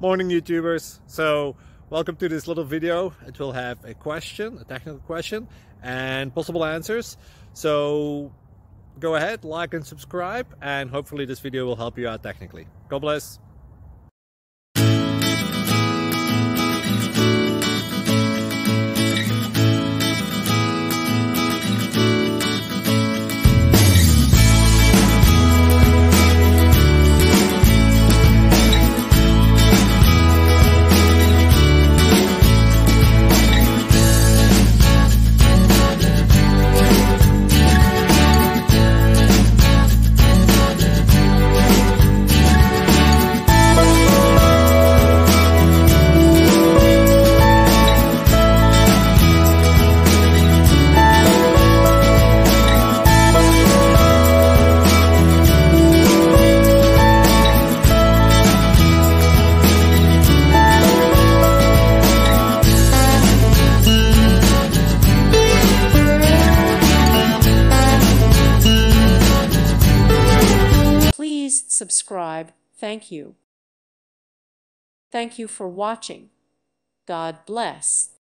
Morning YouTubers. So welcome to this little video. It will have a question, a technical question, and possible answers. So go ahead, like and subscribe, and hopefully this video will help you out technically. God bless. Please subscribe. Thank you. Thank you for watching. God bless.